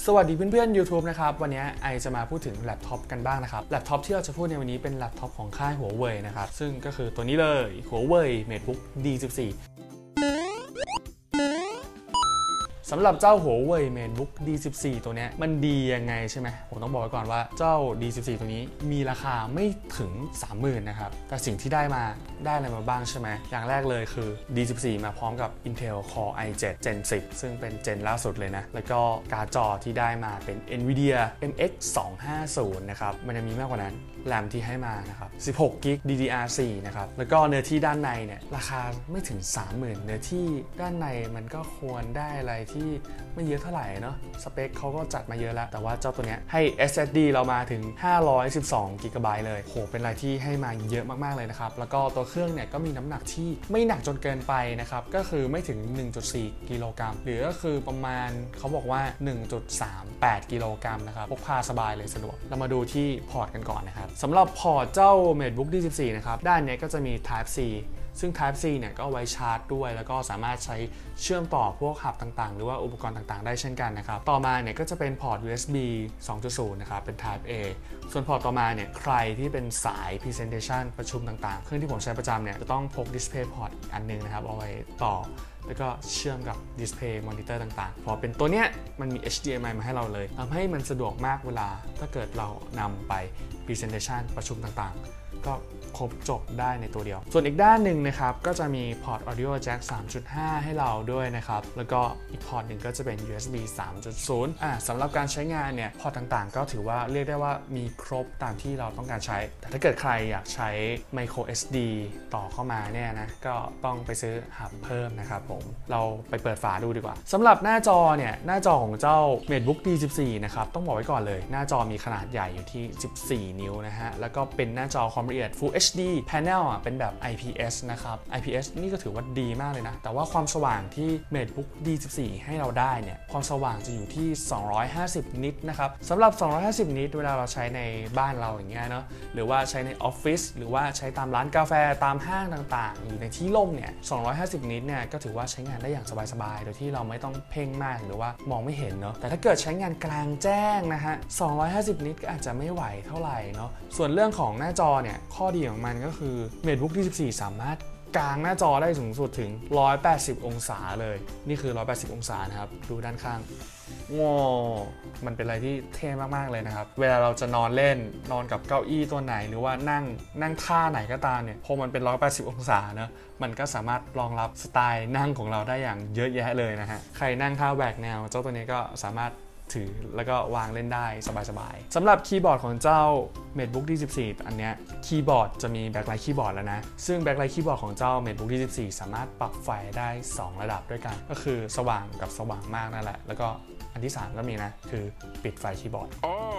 สวัสดีเพื่อนๆ YouTube นะครับวันนี้ไอจะมาพูดถึงแล็ปท็อปกันบ้างนะครับแล็ปท็อปที่เราจะพูดในวันนี้เป็นแล็ปท็อปของค่ายหัวเว่ยนะครับซึ่งก็คือตัวนี้เลยหัวเว่ย MateBook D14 สำหรับเจ้าหัวเว่ย MateBook D14 ตัวนี้มันดียังไงใช่ไหมผมต้องบอกไว้ก่อนว่าเจ้า D14 ตัวนี้มีราคาไม่ถึง 30,000 นะครับแต่สิ่งที่ได้อะไรมาบ้างใช่ไหมอย่างแรกเลยคือ D14 มาพร้อมกับ Intel Core i7 Gen 10 ซึ่งเป็นเจนล่าสุดเลยนะแล้วก็การ์ดจอที่ได้มาเป็น Nvidia MX 250 นะครับมันจะมีมากกว่านั้นแรมที่ให้มานะครับ16 GB DDR4 นะครับแล้วก็เนื้อที่ด้านในเนี่ยราคาไม่ถึง 30,000 เนื้อที่ด้านในมันก็ควรได้อะไรที่ไม่เยอะเท่าไหร่เนาะสเปคเขาก็จัดมาเยอะแล้วแต่ว่าเจ้าตัวเนี้ยให้ SSD เรามาถึง512 GB เลยโหเป็นอะไรที่ให้มาเยอะมากๆเลยนะครับแล้วก็ตัวเครื่องเนี่ยก็มีน้ำหนักที่ไม่หนักจนเกินไปนะครับก็คือไม่ถึง 1.4 กิโลกรัมหรือก็คือประมาณเขาบอกว่า 1.38 กิโลกรัมนะครับพกพาสบายเลยสะดวกเรามาดูที่พอร์ตกันก่อนนะครับสำหรับพอร์ตเจ้า MateBook D14 นะครับด้านนี้ก็จะมี Type C ซึ่ง Type C เนี่ยก็ไว้ชาร์จด้วยแล้วก็สามารถใช้เชื่อมต่อพวกหับต่างๆหรือว่าอุปกรณ์ต่างๆได้เช่นกันนะครับต่อมาเนี่ยก็จะเป็นพอร์ต USB 2.0 นะครับเป็น Type A ส่วนพอร์ตต่อมาเนี่ยใครที่เป็นสาย Presentation ประชุมต่างๆเครื่องที่ผมใช้ประจำเนี่ยจะต้องพก Display Port อีกอันนึงนะครับเอาไว้ต่อแล้วก็เชื่อมกับ Display Monitor ต่างๆพอเป็นตัวเนี้ยมันมี HDMI มาให้เราเลยทำให้มันสะดวกมากเวลาถ้าเกิดเรานำไป Presentation ประชุมต่างๆก็ครบจบได้ในตัวเดียวส่วนอีกด้านหนึ่งนะครับก็จะมีพอร์ต Audio Jack 3.5 ให้เราด้วยนะครับแล้วก็อีกพอร์ตหนึ่งก็จะเป็น USB 3.0 สำหรับการใช้งานเนี่ยพอร์ตต่างๆก็ถือว่าเรียกได้ว่ามีครบตามที่เราต้องการใช้แต่ถ้าเกิดใครอยากใช้ Micro SD ต่อเข้ามาเนี่ยนะก็ต้องไปซื้อหับเพิ่มนะครับผมเราไปเปิดฝาดูดีกว่าสำหรับหน้าจอเนี่ยหน้าจอของเจ้า MateBook D14 นะครับต้องบอกไว้ก่อนเลยหน้าจอมีขนาดใหญ่อยู่ที่14 นิ้วนะฮะแล้วก็เป็นหน้าจอความละเอียด Full HD Panel เป็นแบบ IPS นะครับ IPS นี่ก็ถือว่าดีมากเลยนะแต่ว่าความสว่างที่ MateBook D14 ให้เราได้เนี่ยความสว่างจะอยู่ที่250นิตนะครับสำหรับ250นิตเวลาเราใช้ในบ้านเราอย่างเงี้ยเนาะหรือว่าใช้ในออฟฟิศหรือว่าใช้ตามร้านกาแฟตามห้างต่างๆอยู่ในที่ร่มเนี่ย250นิตเนี่ยก็ถือว่าใช้งานได้อย่างสบายๆโดยที่เราไม่ต้องเพ่งมากหรือว่ามองไม่เห็นเนาะแต่ถ้าเกิดใช้งานกลางแจ้งนะฮะ250นิตก็อาจจะไม่ไหวเท่าไหร่เนาะส่วนเรื่องของหน้าจอเนี่ยข้อดีของมันก็คือ MateBook D14 สามารถกางหน้าจอได้สูงสุดถึง180องศาเลยนี่คือ180องศานะครับดูด้านข้างว้าวมันเป็นอะไรที่เท่มากๆเลยนะครับเวลาเราจะนอนเล่นนอนกับเก้าอี้ตัวไหนหรือว่านั่งท่าไหนก็ตามเนี่ยพอมันเป็น180องศานะมันก็สามารถรองรับสไตล์นั่งของเราได้อย่างเยอะแยะเลยนะฮะใครนั่งท่าแหวกแนวเจ้าตัวนี้ก็สามารถถือแล้วก็วางเล่นได้สบายๆสำหรับคีย์บอร์ดของเจ้า MateBook D14 อันเนี้ยคีย์บอร์ดจะมีแบ็คไลท์คีย์บอร์ดแล้วนะซึ่งแบ็คไลท์คีย์บอร์ดของเจ้า MateBook D14 สามารถปรับไฟได้2ระดับด้วยกันก็คือสว่างกับสว่างมากนั่นแหละแล้วก็อันที่3ก็มีนะคือปิดไฟคีย์บอร์ด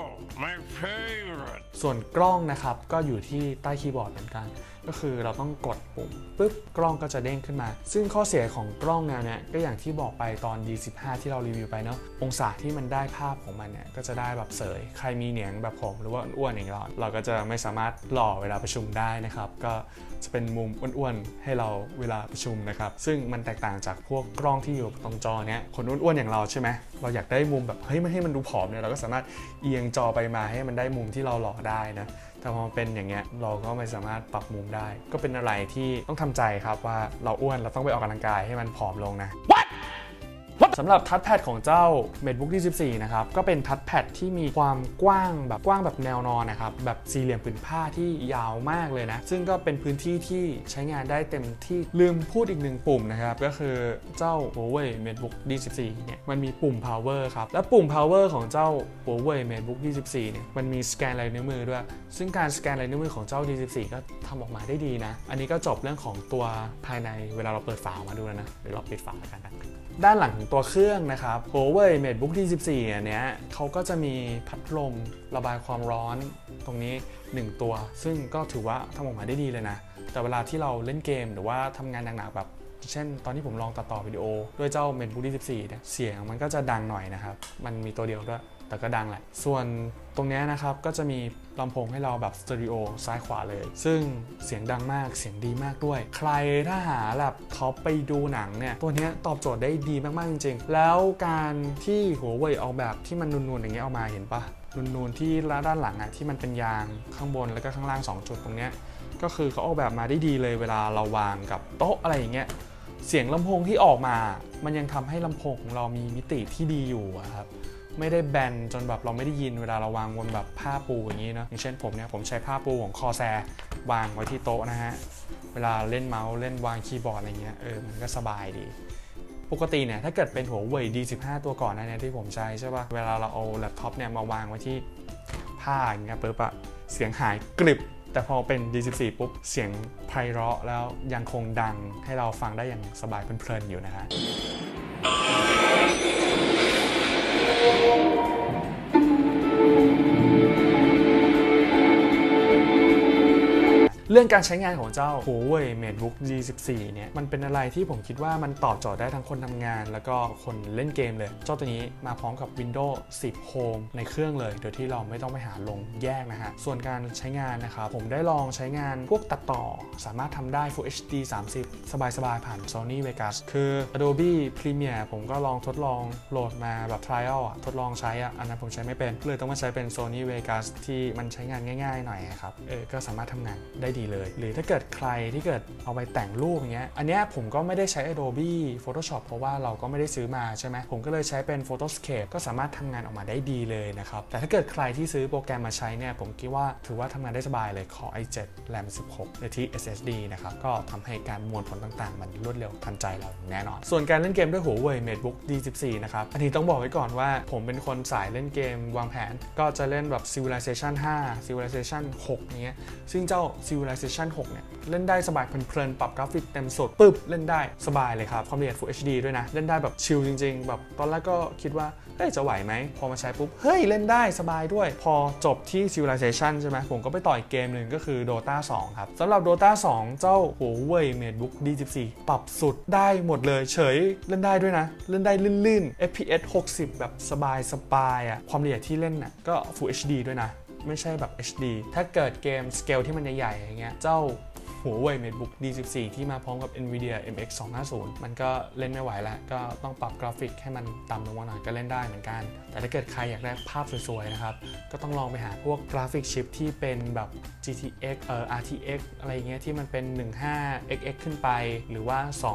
my favorite ส่วนกล้องนะครับก็อยู่ที่ใต้คีย์บอร์ดเหมือนกันก็คือเราต้องกดปุ่มปุ๊บกล้องก็จะเด้งขึ้นมาซึ่งข้อเสียของกล้องแนวเนี้ยก็อย่างที่บอกไปตอน D15 ที่เรารีวิวไปเนาะองศาที่มันได้ภาพของมันเนี่ยก็จะได้แบบเสยใครมีเหนียงแบบผมหรือว่าอ้วนอย่างเราก็จะไม่สามารถหล่อเวลาประชุมได้นะครับก็จะเป็นมุมอ้วนๆให้เราเวลาประชุมนะครับซึ่งมันแตกต่างจากพวกกล้องที่อยู่ตรงจอเนี้ยคนอ้วนๆอย่างเราใช่ไหมเราอยากได้มุมแบบเฮ้ยไม่ให้มันดูผอมเนี่ยเราก็สามารถเอียงจอไปมาให้มันได้มุมที่เราหล่อได้นะแต่พอเป็นอย่างเงี้ยเราก็ไม่สามารถปรับมุมได้ก็เป็นอะไรที่ต้องทำใจครับว่าเราอ้วนเราต้องไปออกกำลังกายให้มันผอมลงนะ สำหรับทัชแพดของเจ้า MateBook D14 นะครับก็เป็นทัชแพดที่มีความกว้างแบบแนวนอนนะครับแบบสี่เหลี่ยมผืนผ้าที่ยาวมากเลยนะซึ่งก็เป็นพื้นที่ที่ใช้งานได้เต็มที่ลืมพูดอีกหนึ่งปุ่มนะครับก็คือเจ้า Huawei MateBook D14 เนี่ยมันมีปุ่ม power ครับและปุ่ม power ของเจ้า Huawei MateBook D14 เนี่ยมันมีสแกนลายนิ้วมือด้วยซึ่งการสแกนลายนิ้วมือของเจ้า D14 ก็ทำออกมาได้ดีนะอันนี้ก็จบเรื่องของตัวภายในเวลาเราเปิดฝามาดูแล้วนะเดี๋ยวเราปิดฝากันนะด้านหลังของตัวเครื่องนะครับ Huawei MateBook D14 อันเนี้ยเขาก็จะมีพัดลมระบายความร้อนตรงนี้1ตัวซึ่งก็ถือว่าทำออกมาได้ดีเลยนะแต่เวลาที่เราเล่นเกมหรือว่าทำงานหนักๆแบบเช่นตอนที่ผมลองตัดต่อวิดีโอด้วยเจ้า MateBook D14 เนี่ยเสียงมันก็จะดังหน่อยนะครับมันมีตัวเดียวด้วยแต่ก็ดังแหละส่วนตรงนี้นะครับก็จะมีลำโพงให้เราแบบสเตอริโอซ้ายขวาเลยซึ่งเสียงดังมากเสียงดีมากด้วยใครถ้าหาแบบท็อปไปดูหนังเนี่ยตัวนี้ตอบโจทย์ได้ดีมากๆจริงๆแล้วการที่หัวเว่ยออกแบบที่มันนูนๆอย่างเงี้ยออกมาเห็นปะนูนๆที่ด้านหลังอะที่มันเป็นยางข้างบนแล้วก็ข้างล่าง2จุดตรงเนี้ยก็คือเขาออกแบบมาได้ดีเลยเวลาเราวางกับโต๊ะอะไรอย่างเงี้ยเสียงลำโพงที่ออกมามันยังทำให้ลำโพงของเรามีมิติที่ดีอยู่ครับไม่ได้แบนจนแบบเราไม่ได้ยินเวลาเราวางบนแบบผ้าปูอย่างนี้เนาะอย่างเช่นผมเนี่ยผมใช้ผ้าปูของคอแซวางไว้ที่โต๊ะนะฮะเวลาเล่นเมาส์เล่นวางคีย์บอร์ดอะไรเงี้ยมันก็สบายดีปกติเนี่ยถ้าเกิดเป็นหัวเว่ย D15 ตัวก่อนนะเนี่ยที่ผมใช้ใช่ป่ะเวลาเราเอาแล็ปท็อปเนี่ยมาวางไว้ที่ผ้าอย่างเงี้ยปุ๊บอะเสียงหายกริบแต่พอเป็น D14 ปุ๊บเสียงไพเราะแล้วยังคงดังให้เราฟังได้อย่างสบายเพลินๆอยู่นะฮะเรื่องการใช้งานของเจ้า Huawei MateBook G14 เนี่ยมันเป็นอะไรที่ผมคิดว่ามันตอบโจทย์ได้ทั้งคนทำงานแล้วก็คนเล่นเกมเลยเจ้าตัวนี้มาพร้อมกับ Windows 10 Home ในเครื่องเลยโดยที่เราไม่ต้องไปหาลงแยกนะฮะส่วนการใช้งานนะครับผมได้ลองใช้งานพวกตัดต่อสามารถทำได้ Full HD 30 สบายๆผ่าน Sony Vegas คือ Adobe Premiere ผมก็ลองทดลองโหลดมาแบบ trial ทดลองใช้อันนั้นผมใช้ไม่เป็นเลยต้องมาใช้เป็น Sony Vegas ที่มันใช้งานง่ายๆหน่อยครับก็สามารถทำงานได้ดีเลยหรือถ้าเกิดใครที่เกิดเอาไปแต่งรูปอย่างเงี้ยอันเนี้ยผมก็ไม่ได้ใช้ Adobe Photoshop เพราะว่าเราก็ไม่ได้ซื้อมาใช่ไหมผมก็เลยใช้เป็น Photoscape ก็สามารถทำงานออกมาได้ดีเลยนะครับแต่ถ้าเกิดใครที่ซื้อโปรแกรมมาใช้เนี่ยผมคิดว่าถือว่าทำงานได้สบายเลย Core i7 RAM 16ในที่ SSD นะครับก็ทำให้การมวลผลต่างๆมันรวดเร็วทันใจเราแน่นอนส่วนการเล่นเกมด้วย Huawei MateBook D14 นะครับอันนี้ต้องบอกไว้ก่อนว่าผมเป็นคนสายเล่นเกมวางแผนก็จะเล่นแบบ Civilization 5 Civilization 6อย่างเงี้ยซึ่งเจ้า Civilization 6เนี่ยเล่นได้สบายเพลินๆปรับกราฟิกเต็มสุดปึ๊บเล่นได้สบายเลยครับความละเอียด Full HD ด้วยนะเล่นได้แบบชิลจริงๆแบบตอนแรกก็คิดว่าเฮ้ยจะไหวไหมพอมาใช้ปุ๊บเฮ้ยเล่นได้สบายด้วยพอจบที่ Civilization ใช่ไหมผมก็ไปต่ออีกเกมหนึ่งก็คือ Dota 2 ครับสำหรับ Dota 2 เจ้า Huawei MateBook D14 ปรับสุดได้หมดเลยเฉยเล่นได้ด้วยนะเล่นได้ลื่นๆ FPS 60 แบบสบายอ่ะความละเอียดที่เล่นน่ะก็ Full HD ด้วยนะไม่ใช่แบบ HD ถ้าเกิดเกมสเกลที่มันใหญ่ๆอย่างเงี้ยเจ้าHuawei MateBook D14 ที่มาพร้อมกับ Nvidia MX 250มันก็เล่นไม่ไหวแล้วก็ต้องปรับกราฟิกให้มันต่ำลงมาหน่อยก็เล่นได้เหมือนกันแต่ถ้าเกิดใครอยากได้ภาพสวยๆนะครับก็ต้องลองไปหาพวกกราฟิกชิปที่เป็นแบบ GTX RTX อะไรเงี้ยที่มันเป็น 15XX ขึ้นไปหรือว่า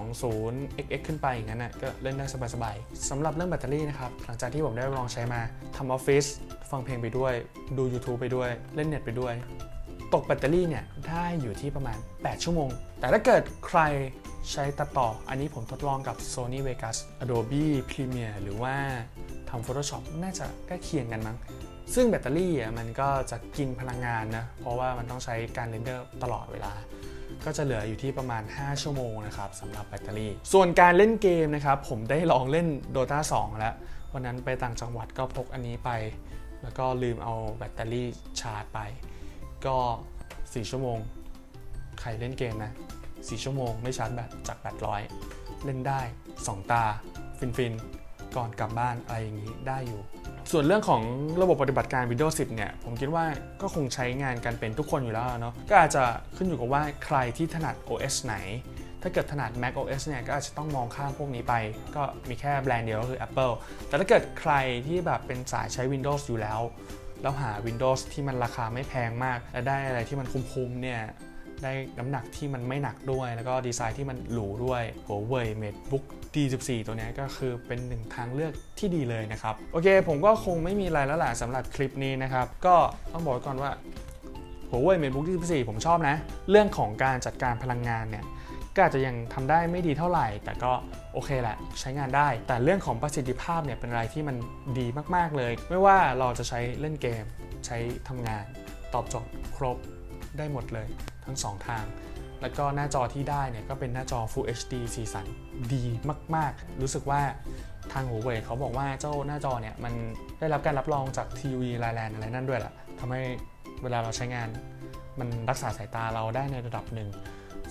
20XX ขึ้นไปอย่างนั้นน่ะก็เล่นได้สบายๆสำหรับเรื่องแบตเตอรี่นะครับหลังจากที่ผมได้ลองใช้มาทำออฟฟิศฟังเพลงไปด้วยดู YouTube ไปด้วยเล่นเน็ตไปด้วยตกแบตเตอรี่เนี่ยได้อยู่ที่ประมาณ8ชั่วโมงแต่ถ้าเกิดใครใช้ตัดต่ออันนี้ผมทดลองกับ Sony Vegas Adobe Premiere หรือว่าทำ Photoshop น่าจะใกล้เคียงกันมั้งซึ่งแบตเตอรี่มันก็จะกินพลังงานนะเพราะว่ามันต้องใช้การเรนเดอร์ตลอดเวลาก็จะเหลืออยู่ที่ประมาณ5ชั่วโมงนะครับสำหรับแบตเตอรี่ส่วนการเล่นเกมนะครับผมได้ลองเล่น Dota 2 แล้ววันนั้นไปต่างจังหวัดก็พกอันนี้ไปแล้วก็ลืมเอาแบตเตอรี่ชาร์จไปก็4ชั่วโมงใครเล่นเกมนะ4ชั่วโมงไม่ชาร์จแบตจากแบต100เล่นได้2ตาฟินๆก่อนกลับบ้านอะไรอย่างนี้ได้อยู่ส่วนเรื่องของระบบปฏิบัติการ Windows 10 เนี่ยผมคิดว่าก็คงใช้งานกันเป็นทุกคนอยู่แล้วเนาะก็อาจจะขึ้นอยู่กับว่าใครที่ถนัด OS ไหนถ้าเกิดถนัด Mac OS เนี่ยก็อาจจะต้องมองข้ามพวกนี้ไปก็มีแค่แบรนด์เดียวก็คือ Apple แต่ถ้าเกิดใครที่แบบเป็นสายใช้ Windows อยู่แล้วหา Windows ที่มันราคาไม่แพงมากและได้อะไรที่มันคุ้มๆเนี่ยได้น้ำหนักที่มันไม่หนักด้วยแล้วก็ดีไซน์ที่มันหรูด้วย Huawei MateBook D14 ตัวนี้ก็คือเป็นหนึ่งทางเลือกที่ดีเลยนะครับโอเคผมก็คงไม่มีอะไรแล้วแหละสำหรับคลิปนี้นะครับก็ต้องบอกก่อนว่า Huawei MateBook D14 ผมชอบนะเรื่องของการจัดการพลังงานเนี่ยก็อาจจะยังทำได้ไม่ดีเท่าไหร่แต่ก็โอเคแหละใช้งานได้แต่เรื่องของประสิทธิภาพเนี่ยเป็นอะไรที่มันดีมากๆเลยไม่ว่าเราจะใช้เล่นเกมใช้ทำงานตอบโจทย์ครบได้หมดเลยทั้ง2ทางแล้วก็หน้าจอที่ได้เนี่ยก็เป็นหน้าจอ Full HD สีสันดีมากๆรู้สึกว่าทาง Huawei เขาบอกว่าเจ้าหน้าจอเนี่ยมันได้รับการรับรองจาก TV Thailand อะไรนั่นด้วยแหละทำให้เวลาเราใช้งานมันรักษาสายตาเราได้ในระดับหนึ่ง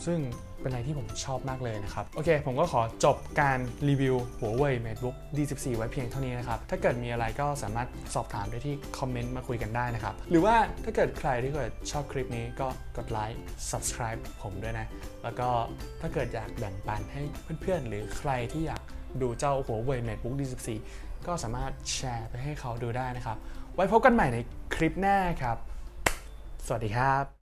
ซึ่งเป็นอะไรที่ผมชอบมากเลยนะครับโอเคผมก็ขอจบการรีวิว Huawei MateBook D14 ไว้เพียงเท่านี้นะครับถ้าเกิดมีอะไรก็สามารถสอบถามได้ที่คอมเมนต์มาคุยกันได้นะครับหรือว่าถ้าเกิดใครที่ชอบคลิปนี้ก็กดไลค์ Subscribe ผมด้วยนะแล้วก็ถ้าเกิดอยากแบ่งปันให้เพื่อนๆหรือใครที่อยากดูเจ้า Huawei MateBook D14 ก็สามารถแชร์ไปให้เขาดูได้นะครับไว้พบกันใหม่ในคลิปหน้าครับสวัสดีครับ